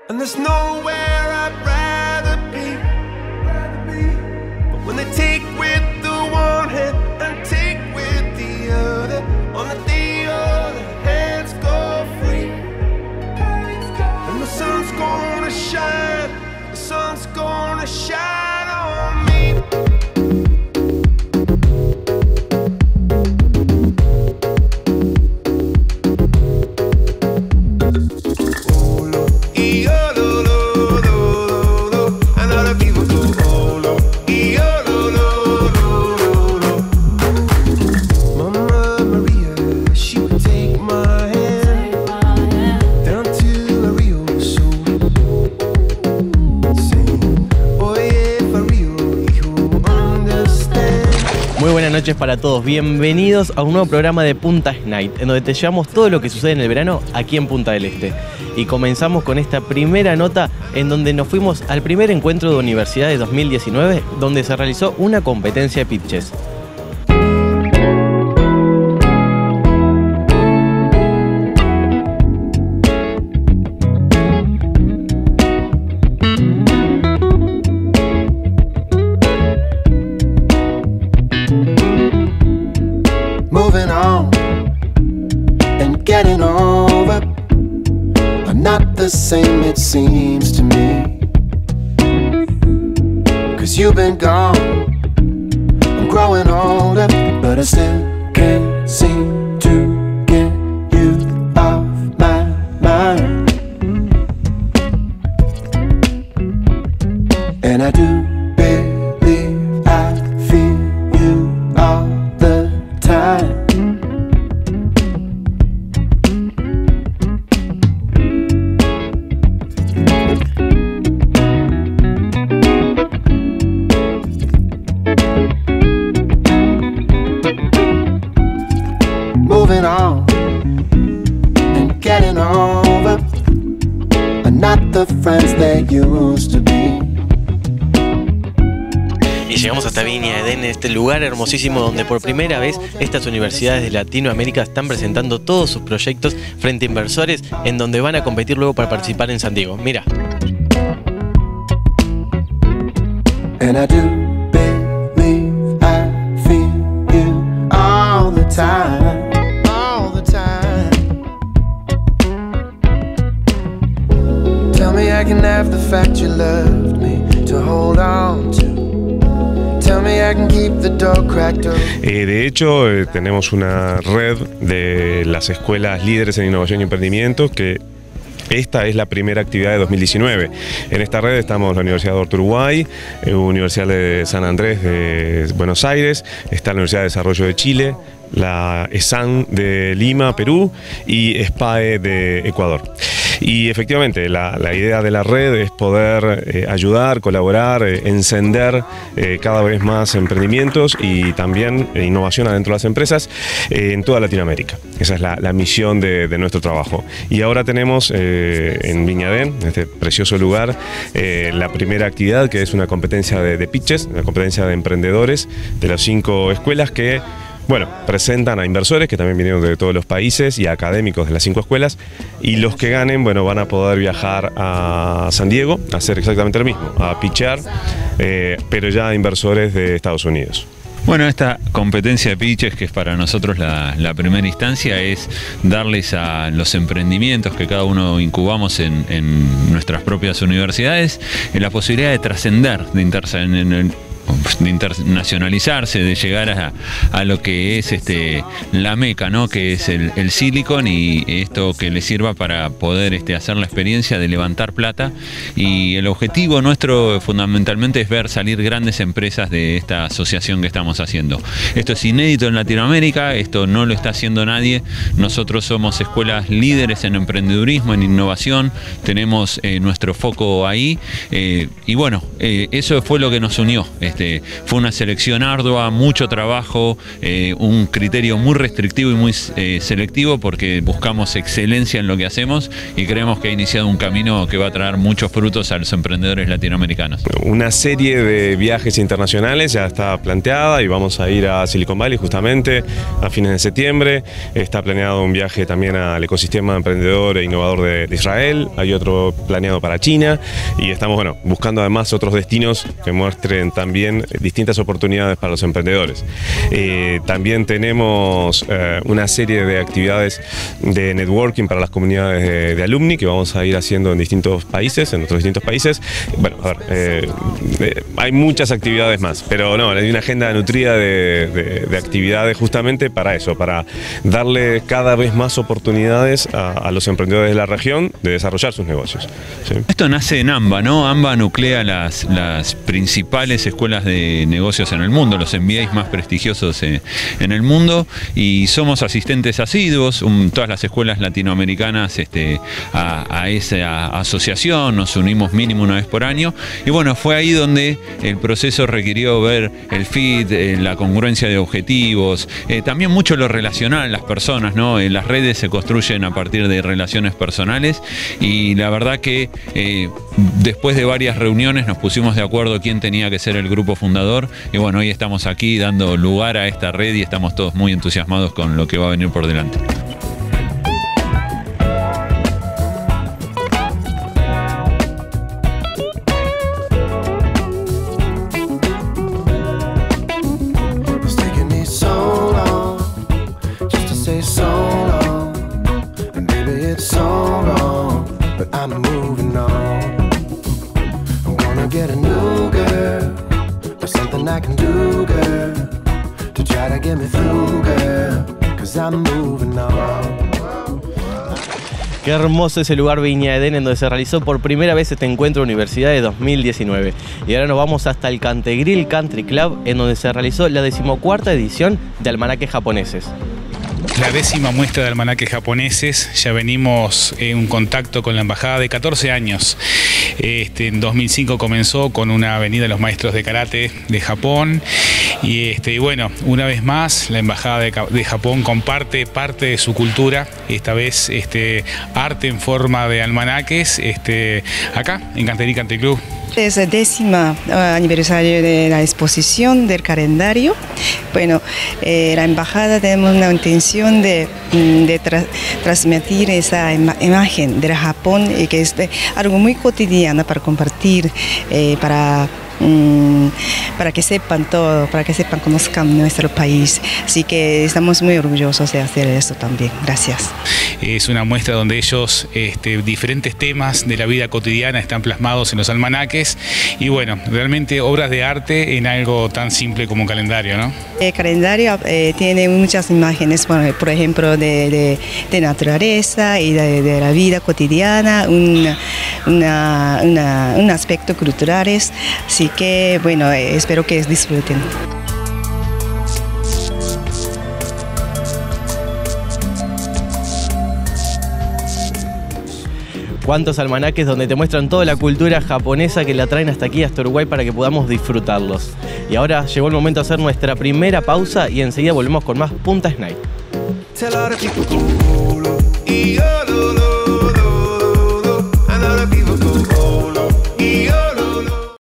And there's nowhere I'd rather be. But when they take with the one hand and take with the other, on the other hands go free. And the sun's gonna shine, the sun's gonna shine on me. Muy buenas noches para todos, bienvenidos a un nuevo programa de Punta Night, en donde te llevamos todo lo que sucede en el verano aquí en Punta del Este. Y comenzamos con esta primera nota en donde nos fuimos al primer encuentro de universidades 2019, donde se realizó una competencia de pitches. Moving on and getting over are not the same, it seems to me. 'Cause you've been gone, I'm growing older, but I still can't seem to get you off my mind. And I do believe I feel you all the time. Moving on and getting over are not the friends they used to be. Y llegamos hasta Viña Edén, este lugar hermosísimo donde por primera vez estas universidades de Latinoamérica están presentando todos sus proyectos frente a inversores, en donde van a competir luego para participar en San Diego. Mira. And I do believe I feel you all the time, all the time. Tell me I can have the fact you loved me to hold on to. Tell me I can keep the door cracked open. De hecho, tenemos una red de las escuelas líderes en innovación y emprendimiento que esta es la primera actividad de 2019. En esta red estamos la Universidad de Uruguay, Universidad de San Andrés de Buenos Aires, está la Universidad de Desarrollo de Chile, la ESAN de Lima, Perú, y SPAE de Ecuador. Y efectivamente la idea de la red es poder ayudar, colaborar, encender cada vez más emprendimientos y también innovación adentro de las empresas en toda Latinoamérica. Esa es la misión de nuestro trabajo. Y ahora tenemos en Viña Edén, en este precioso lugar, la primera actividad, que es una competencia de pitches, una competencia de emprendedores de las 5 escuelas que presentan a inversores que también vinieron de todos los países y a académicos de las 5 escuelas, y los que ganen, van a poder viajar a San Diego a hacer exactamente lo mismo, a pitchear, pero ya a inversores de Estados Unidos. Bueno, esta competencia de pitches, que es para nosotros la primera instancia, es darles a los emprendimientos que cada uno incubamos en nuestras propias universidades la posibilidad de trascender, de internacionalizarse, de llegar a lo que es la meca, ¿no? Que es el Silicon, y esto que les sirva para poder hacer la experiencia de levantar plata. Y el objetivo nuestro fundamentalmente es ver salir grandes empresas de esta asociación que estamos haciendo. Esto es inédito en Latinoamérica, esto no lo está haciendo nadie. Nosotros somos escuelas líderes en emprendedurismo, en innovación, tenemos nuestro foco ahí, y eso fue lo que nos unió. fue una selección ardua, mucho trabajo, un criterio muy restrictivo y muy selectivo, porque buscamos excelencia en lo que hacemos y creemos que ha iniciado un camino que va a traer muchos frutos a los emprendedores latinoamericanos. Una serie de viajes internacionales ya está planteada y vamos a ir a Silicon Valley justamente a fines de septiembre. Está planeado un viaje también al ecosistema emprendedor e innovador de Israel. Hay otro planeado para China y estamos buscando además otros destinos que muestren también distintas oportunidades para los emprendedores. También tenemos una serie de actividades de networking para las comunidades de alumni que vamos a ir haciendo en distintos países, en nuestros distintos países. Bueno, a ver, hay muchas actividades más, pero no, hay una agenda nutrida de actividades justamente para eso, para darle cada vez más oportunidades a los emprendedores de la región de desarrollar sus negocios. ¿Sí? Esto nace en AMBA, ¿no? AMBA nuclea las principales escuelas de negocios en el mundo, los MBAs más prestigiosos en el mundo, y somos asistentes asiduos, todas las escuelas latinoamericanas a esa asociación, nos unimos mínimo una vez por año, y bueno, fue ahí donde el proceso requirió ver el fit, la congruencia de objetivos, también mucho lo relacional, las personas, ¿no? Las redes se construyen a partir de relaciones personales, y la verdad que después de varias reuniones nos pusimos de acuerdo quién tenía que ser el grupo fundador, y bueno, hoy estamos aquí dando lugar a esta red y estamos todos muy entusiasmados con lo que va a venir por delante. Qué hermoso ese lugar Viña Edén, en donde se realizó por primera vez este encuentro de Universidad de 2019. Y ahora nos vamos hasta el Cantegril Country Club, en donde se realizó la 14ª edición de Almanaques Japoneses. La 10ª muestra de almanaques japoneses. Ya venimos en un contacto con la embajada de 14 años. En 2005 comenzó con una avenida de los maestros de karate de Japón. Y bueno, una vez más la embajada de Japón comparte parte de su cultura, esta vez arte en forma de almanaques, acá en Cantegril Country Club. Es el 10º aniversario de la exposición del calendario. Bueno, la embajada tenemos una intención de transmitir esa imagen del Japón, que es algo muy cotidiano para compartir, para que sepan todo, para que conozcan nuestro país. Así que estamos muy orgullosos de hacer esto también. Gracias. Es una muestra donde ellos, diferentes temas de la vida cotidiana están plasmados en los almanaques y bueno, realmente obras de arte en algo tan simple como un calendario, ¿no? El calendario tiene muchas imágenes, bueno, por ejemplo, de naturaleza y de la vida cotidiana, un aspecto culturales. Así que, bueno, espero que disfruten. Cuántos almanaques donde te muestran toda la cultura japonesa, que la traen hasta aquí, hasta Uruguay, para que podamos disfrutarlos. Y ahora llegó el momento de hacer nuestra primera pausa y enseguida volvemos con más Punta Snight. Tell all the people cool,